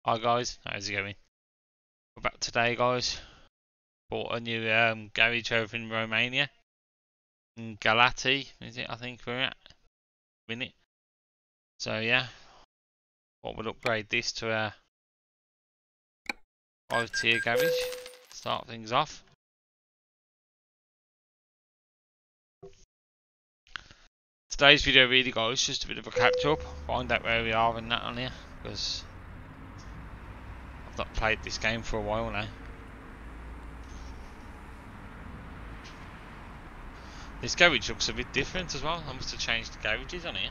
Hi guys, how's it going? We're back today guys. Bought a new garage over in Romania. In Galati, is it I think we're at? Minute. So yeah, what would upgrade this to a 5 tier garage. Start things off. Today's video really guys, just a bit of a catch up. Find out where we are and that on here. Because I've not played this game for a while now. This garage looks a bit different as well. I must have changed the garages on here.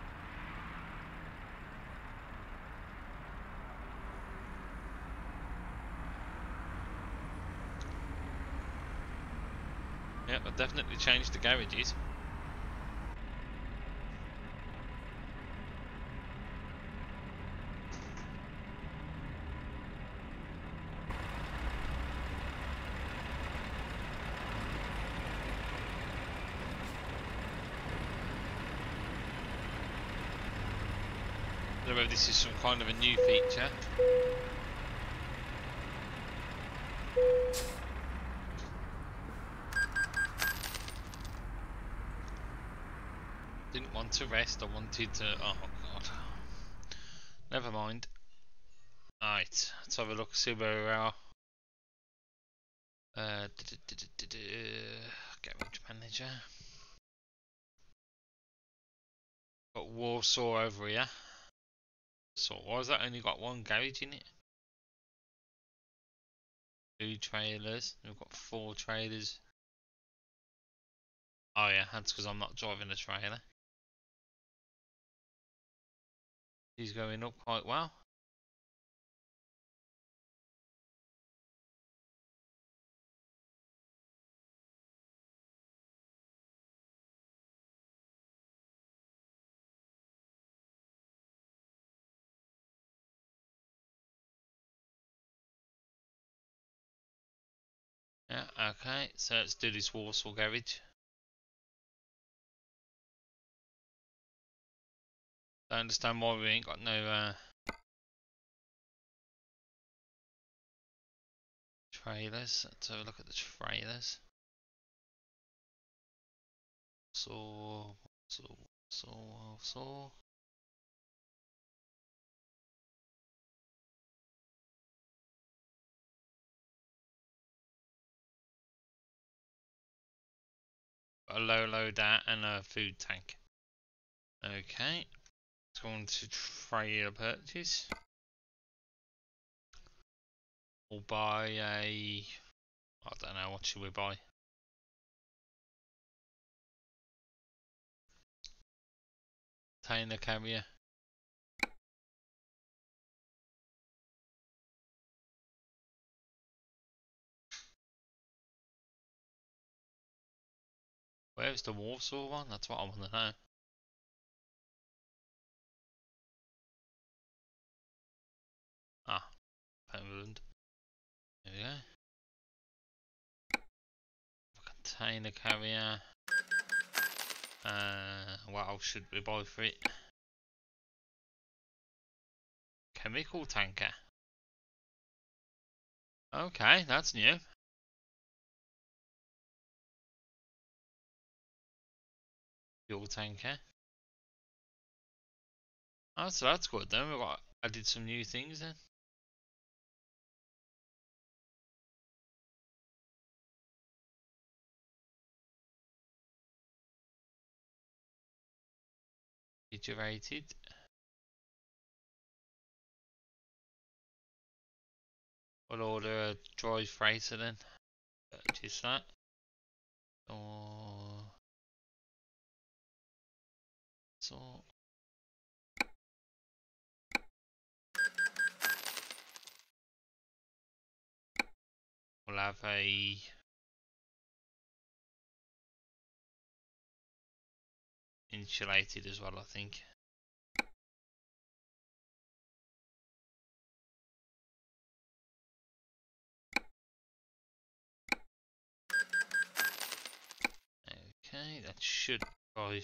Yeah, I've definitely changed the garages. I don't know if this is some kind of a new feature. Didn't want to rest, I wanted to... oh god. Never mind. Alright, let's have a look, see where we are. Garage manager. Got Warsaw over here. So why has that only got one garage in it? 2 trailers. We've got 4 trailers. Oh yeah, that's because I'm not driving the trailer. He's going up quite well. Yeah, okay, so let's do this Warsaw garage. Don't understand why we ain't got no trailers. Let's have a look at the trailers. So a low loader and a food tank. Okay, let's go on to trailer purchase. We'll buy a... I don't know, what should we buy? Container carrier. Where's the Warsaw one? That's what I want to know. Ah, Poland. There we go. Container carrier. What else should we buy for it? Chemical tanker. Okay, that's new. Fuel tanker. Oh, so that's good then. We got added some new things then. Iterated. We'll order a dry freighter then. Purchase that. Or so we'll have a insulated as well, I think. Okay, that should buy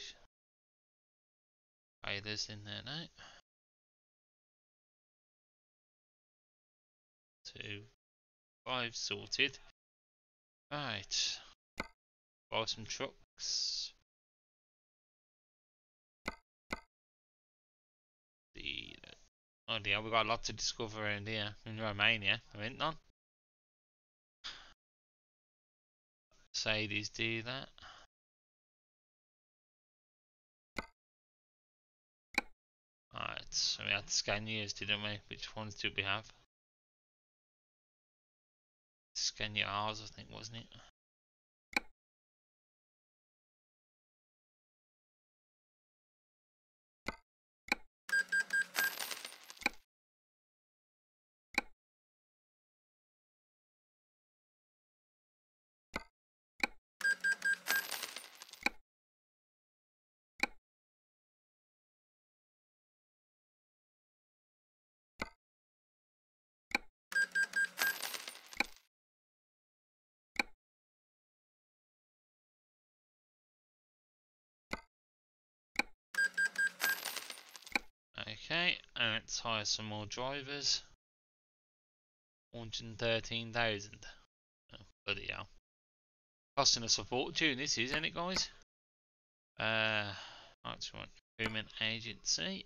trailers in there now. 2, 5 sorted. Right. Buy some trucks. Oh dear, we've got a lot to discover around here in Romania. There ain't none. Mercedes do that. Alright, so we had Scanias, didn't we? Which ones did we have? Scania R's, I think, wasn't it? Okay, and let's hire some more drivers. 113,000. Oh, bloody hell. Costing us a fortune, this is, isn't it, guys? Right, so recruitment agency.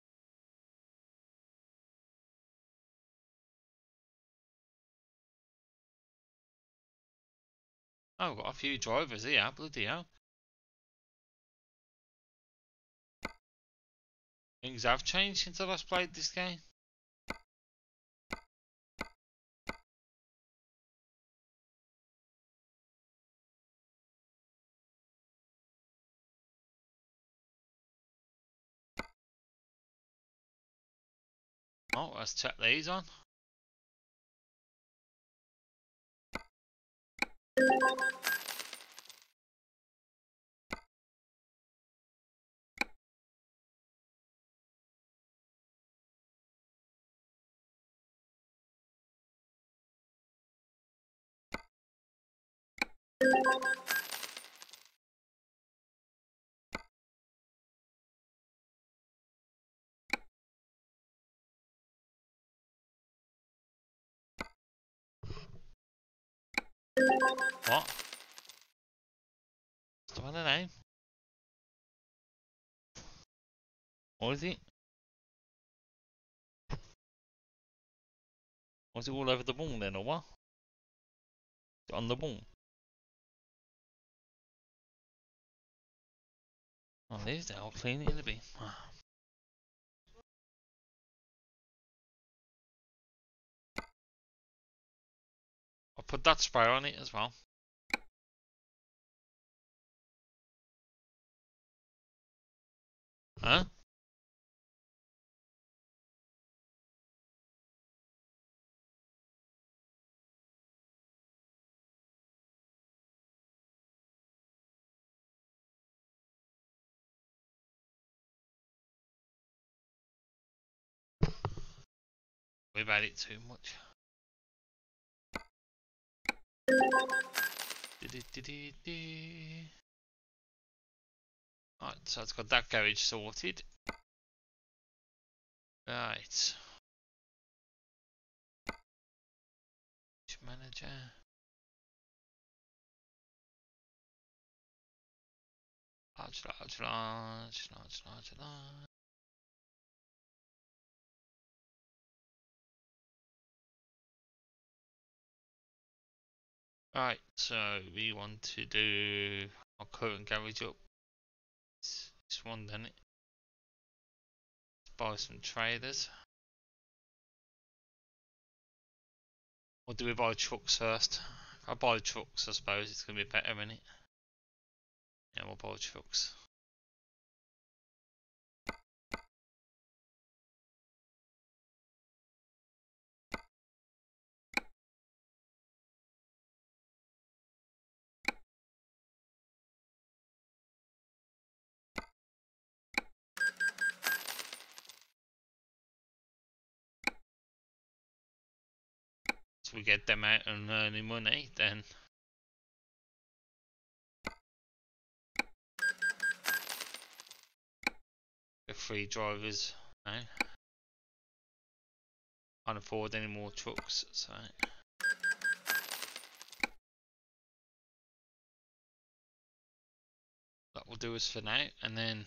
Oh, got a few drivers here, bloody hell. Things have changed since I last played this game. Oh, let's check these on. What? What's the name? What is it? Was it all over the wall then, or what? On the wall? Oh, there's that. I'll clean it in a bit. I'll put that spray on it as well. Huh? We've had it too much. Right, so it's got that garage sorted. Right. Manager. Large. Right, so we want to do our current garage up. This one, then it. Let's buy some traders. Or do we buy trucks first? If I buy trucks, I suppose it's going to be better, isn't it? Yeah, we'll buy trucks. So we get them out and earning money, then the free drivers. No? can't afford any more trucks, so that will do us for now. And then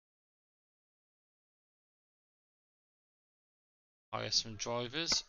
hire some drivers.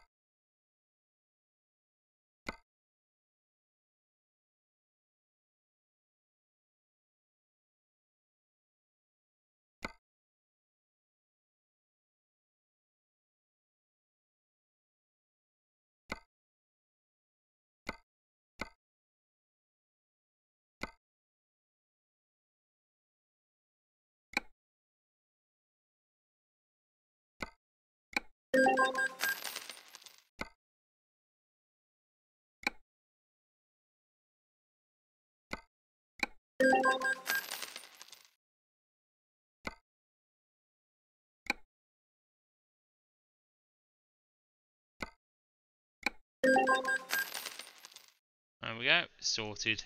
There we go, sorted.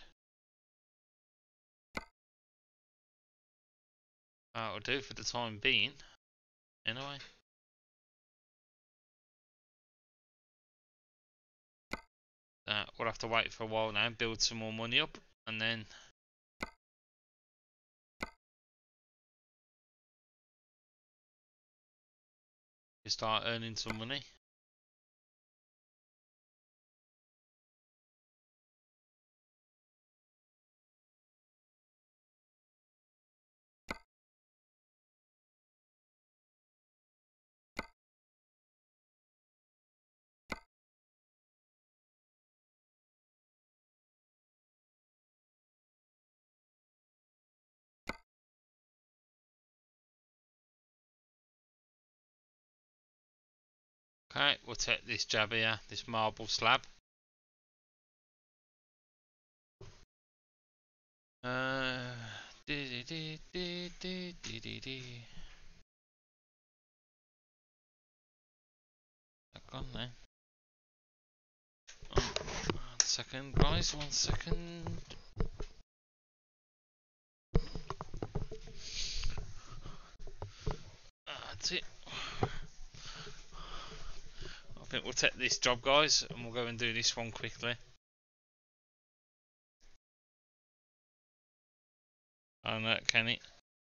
That'll do for the time being, anyway. We'll have to wait for a while now, build some more money up, and then you start earning some money. Okay, we'll take this jab here, this marble slab. Back on there. Oh, 1 second, guys, 1 second. That's it. I think we'll take this job, guys, and we'll go and do this one quickly. And can it?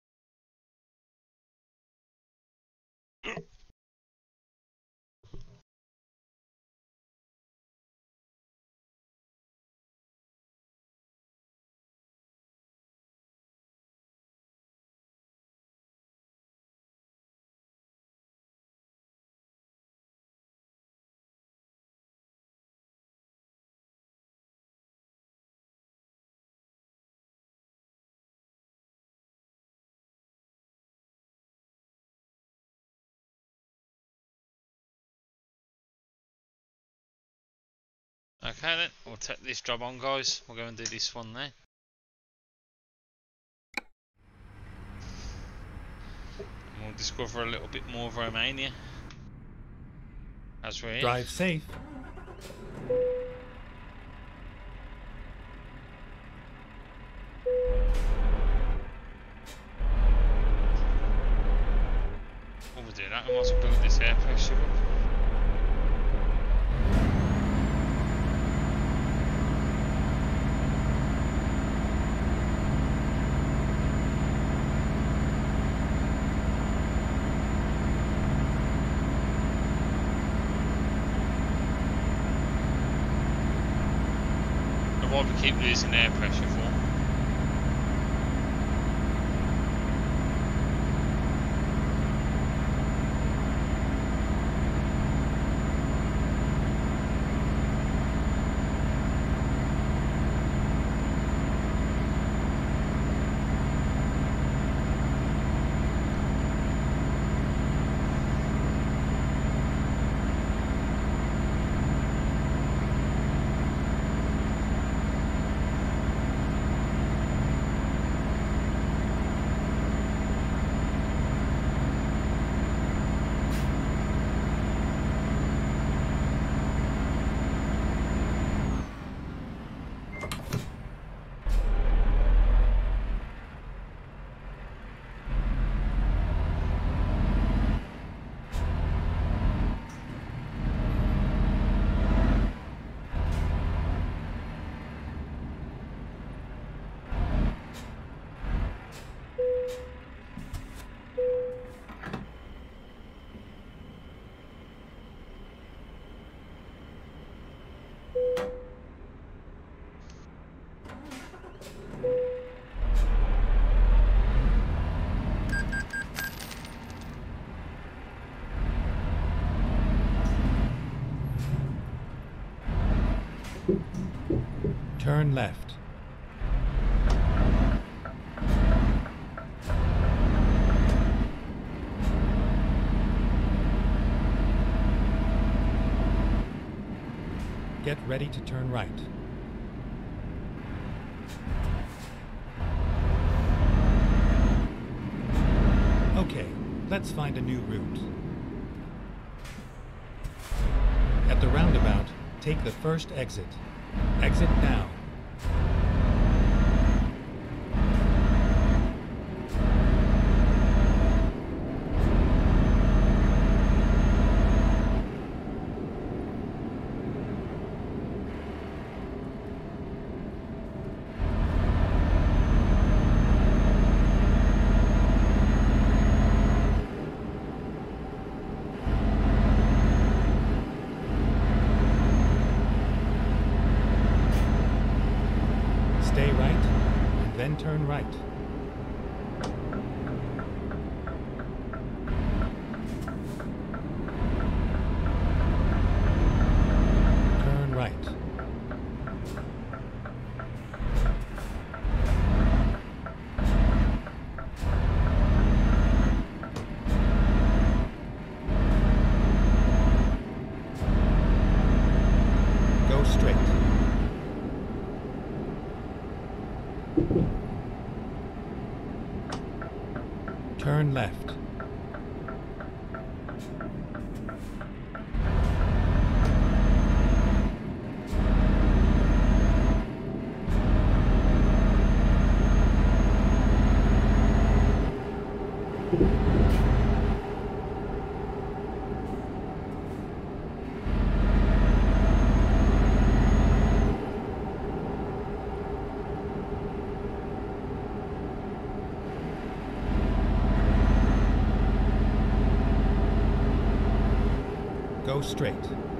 Okay then, we'll take this job on, guys. We'll go and do this one there. And we'll discover a little bit more of Romania as we're here. Drive safe. While we do that, we might as well build this air pressure up. What we keep losing air pressure for. Turn left. Get ready to turn right. Okay, let's find a new route. At the roundabout, take the first exit. Exit now. Stay right, and then turn right. Turn right. Go straight. Turn left. Go straight.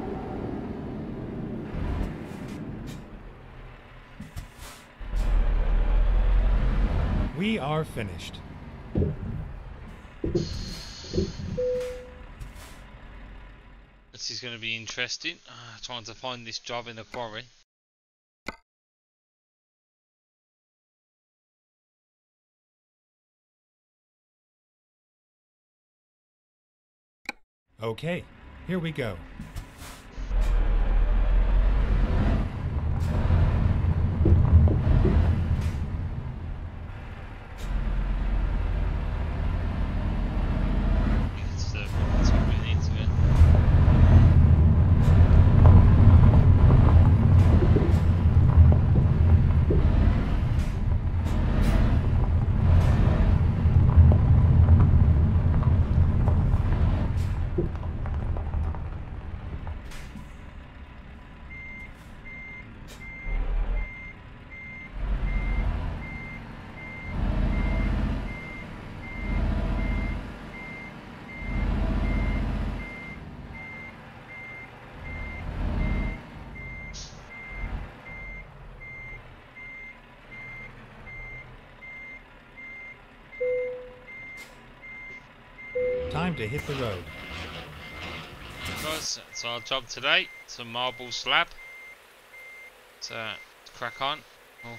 We are finished. This is going to be interesting. Trying to find this job in the quarry. Okay, here we go. That's what we need to do. Time to hit the road. Guys, that's our job today. It's a marble slab. Let's crack on. Oh.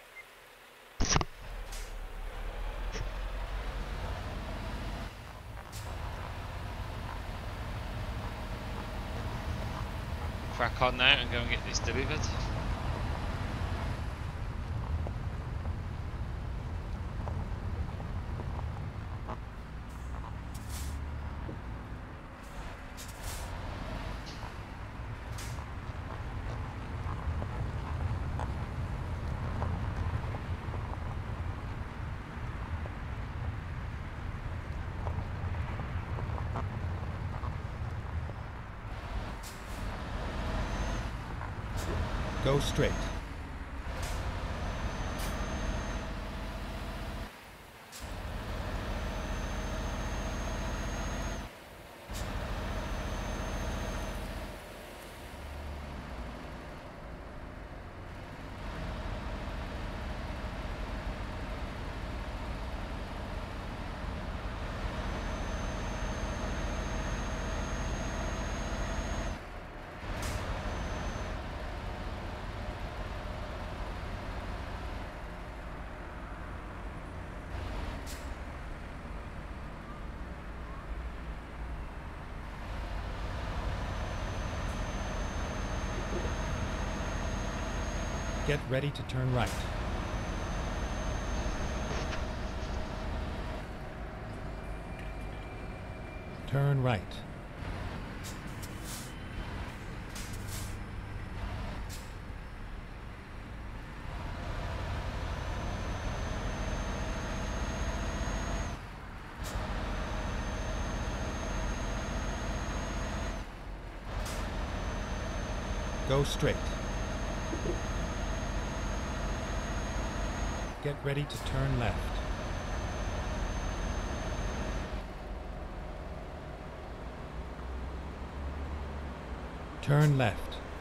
Crack on now and go and get this delivered. Go straight. Get ready to turn right. Turn right. Go straight. Get ready to turn left. Turn left.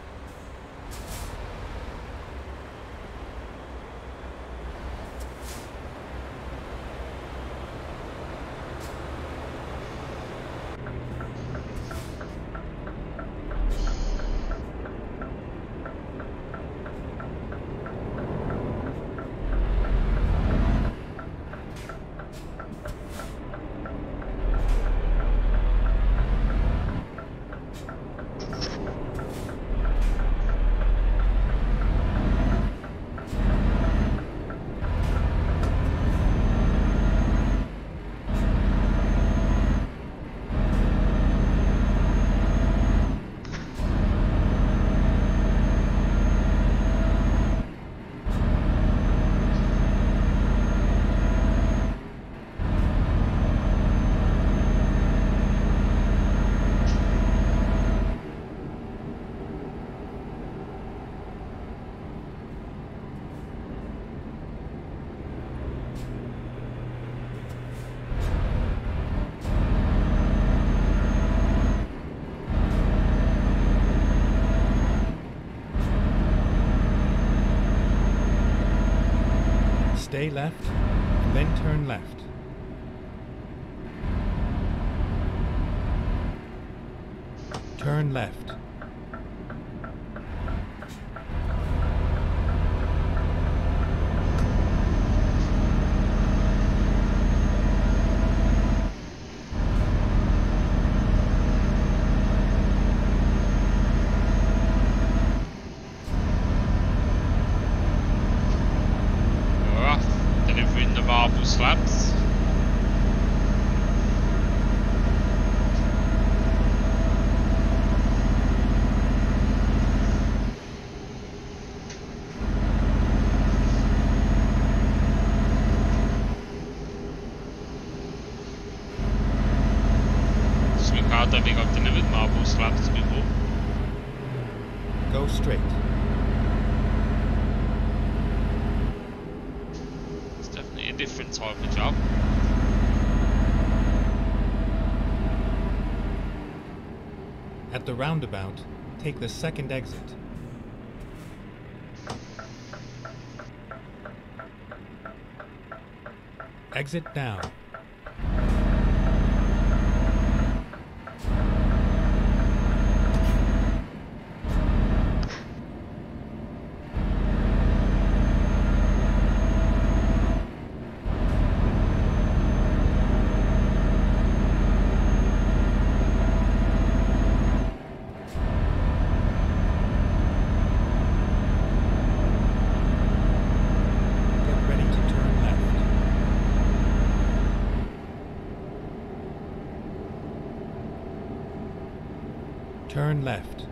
Stay left, then turn left. Turn left. Delivering the marble slabs. I don't think I've delivered marble slabs before. Go straight. It's definitely a different type of job. At the roundabout, take the second exit. Exit now. Turn left.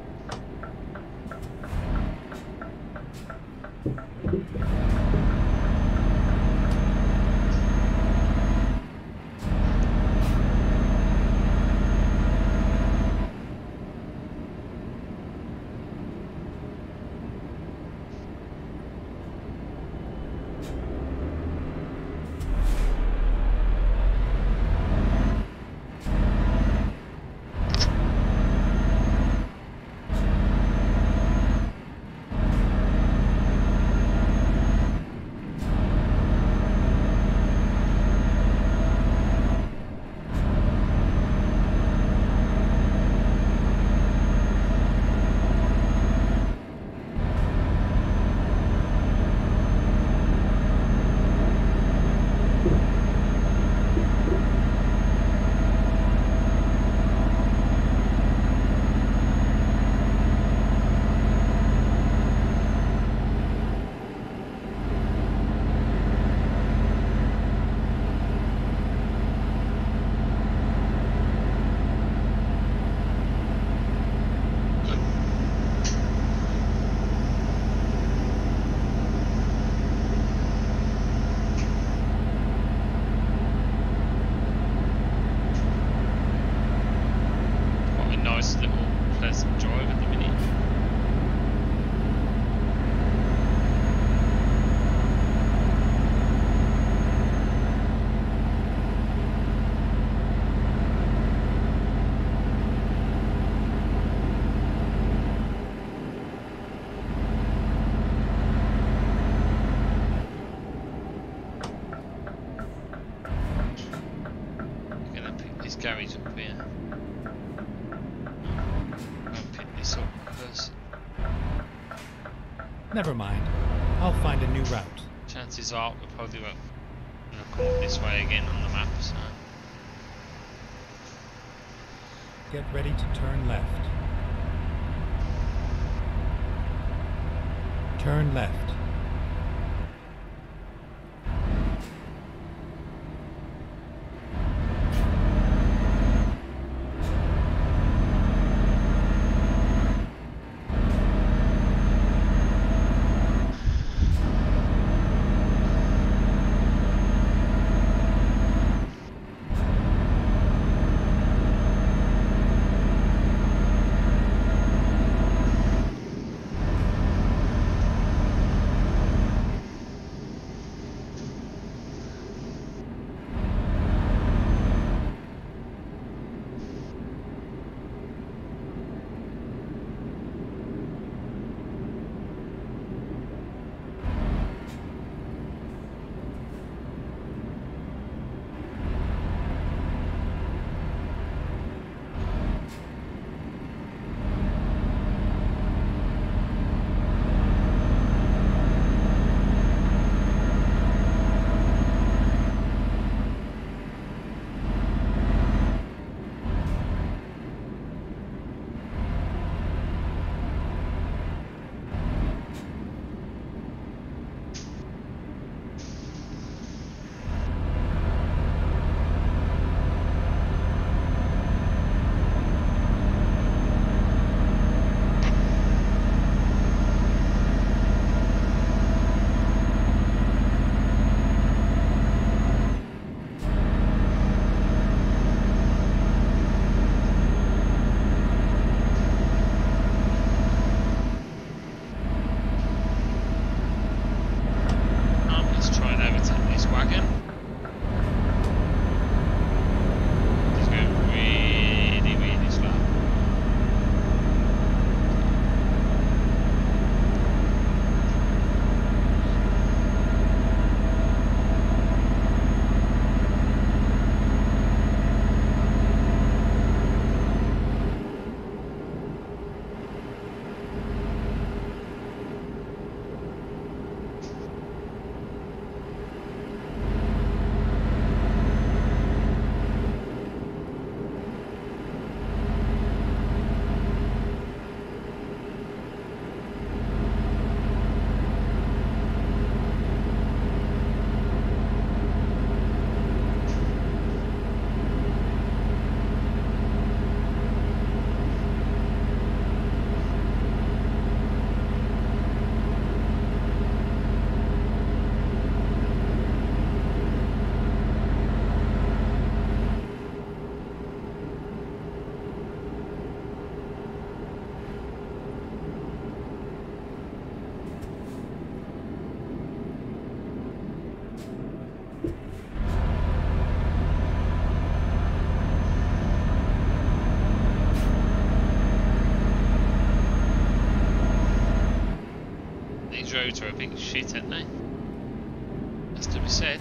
Never mind. I'll find a new route. Chances are we probably won't come up this way again on the map, so. Get ready to turn left. Turn left. Let's try and overtake this wagon. It's going really, really slow. These roads are a big shit, aren't they? Has to be said.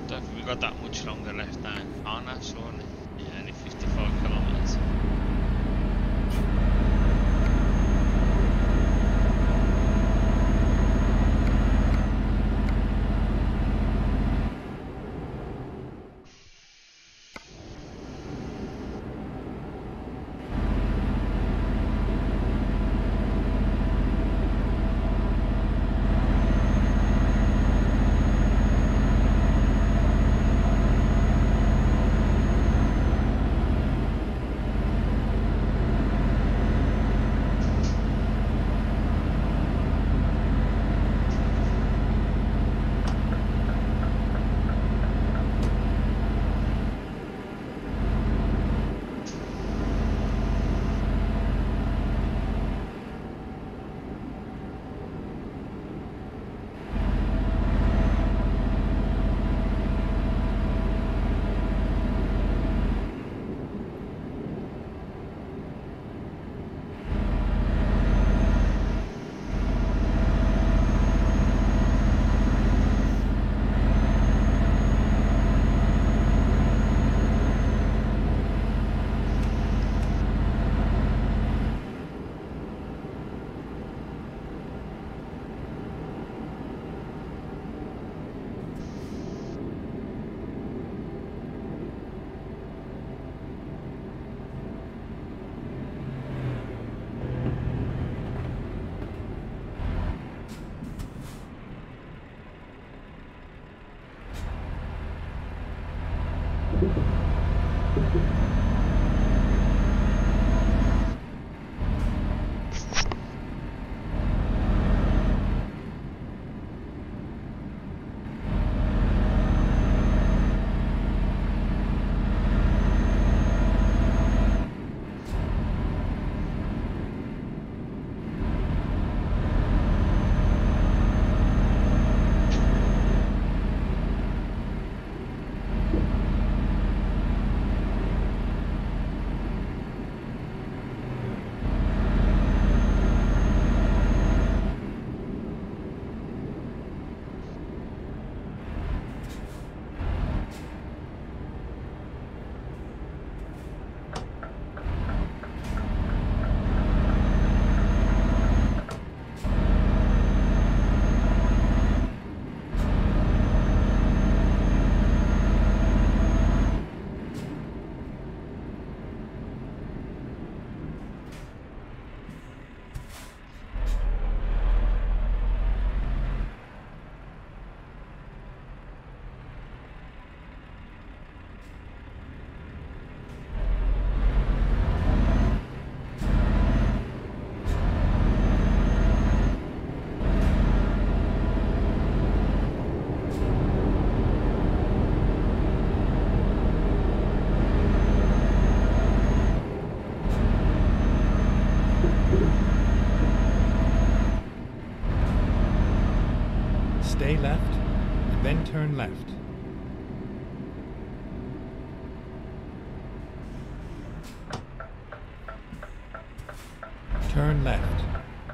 That much longer left now. Oh no, surely. Yeah, only 55 kilometres. Stay left, and then turn left. Turn left.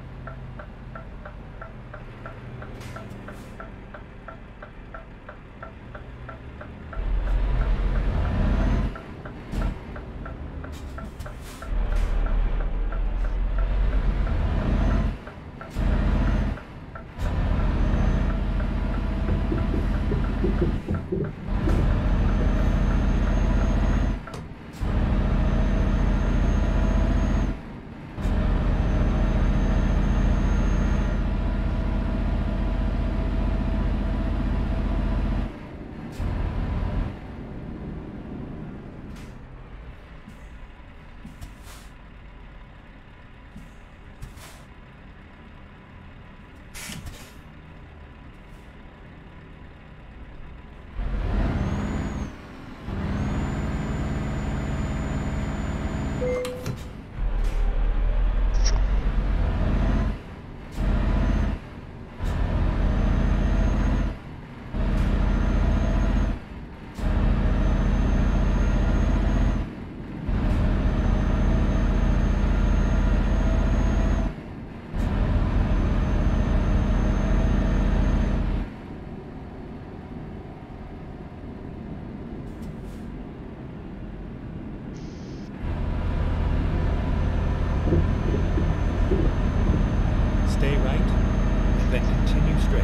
Stay right, and then continue straight.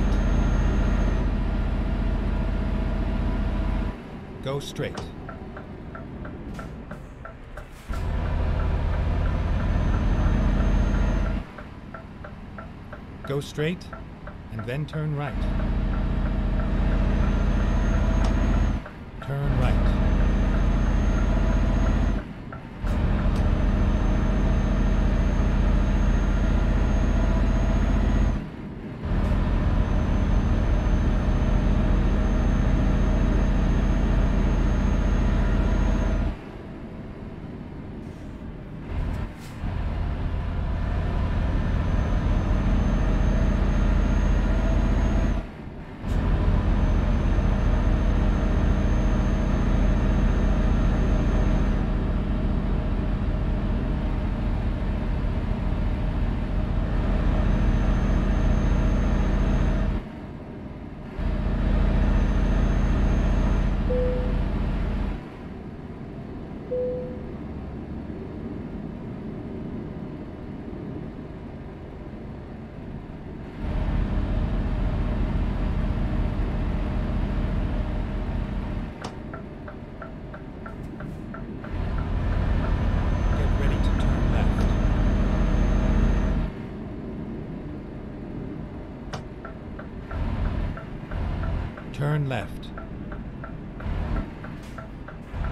Go straight. Go straight, and then turn right. Turn right. Turn left.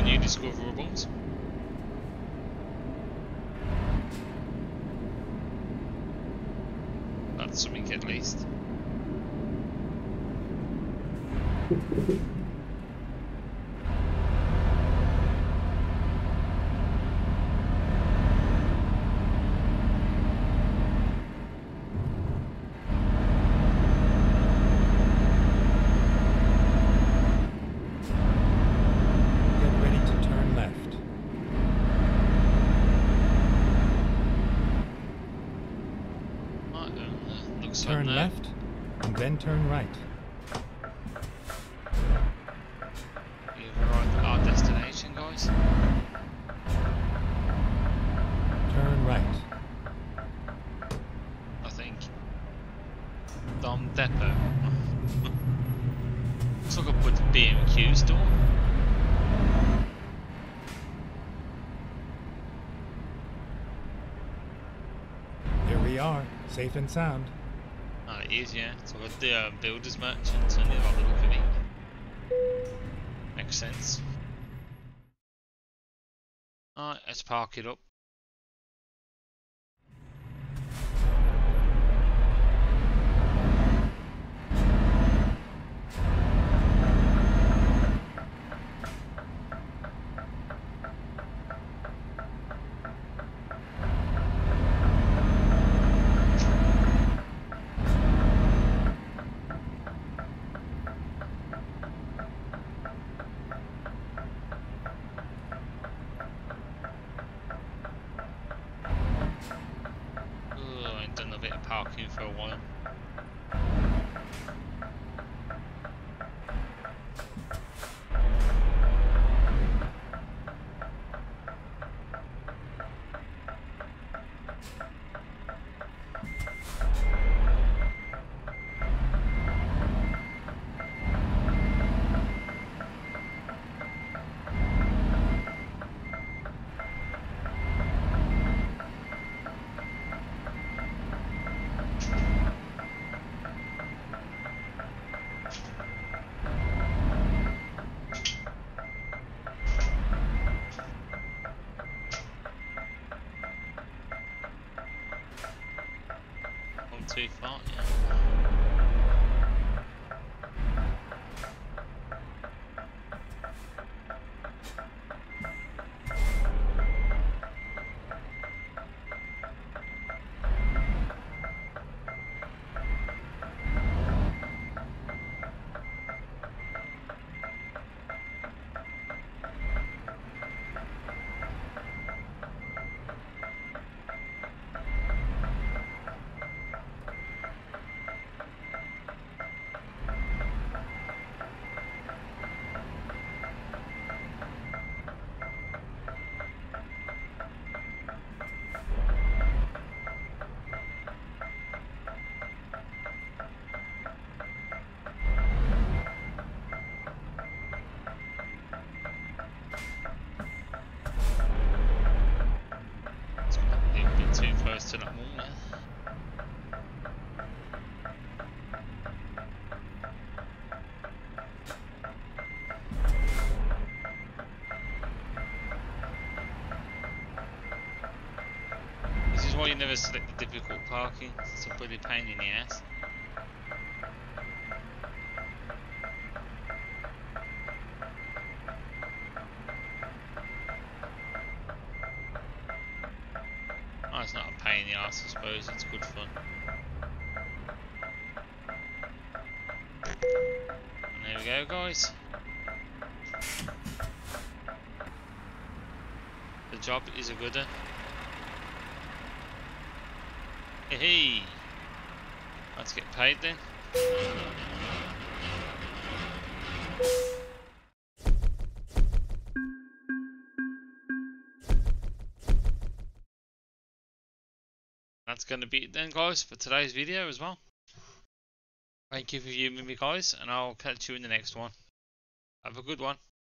new discoverables. That's something at least. Turn left, and then turn right. We've arrived at our destination, guys. Turn right. I think. Dom Depot. Looks like I put the B&Q store. Here we are, safe and sound. Oh, it is, yeah. It's like the builder's merchant, and by the look of it. Makes sense. Alright, let's park it up. Parking for a while. Too far, yeah. Too close to that wall now. This is why you never select the difficult parking. It's a bloody pain in the ass. Oh, it's not a pain in the ass, I suppose. It's good fun. And there we go, guys. The job is a gooder. Hey, let's get paid then. That's going to be it then, guys, for today's video as well. Thank you for viewing me, guys, and I'll catch you in the next one. Have a good one.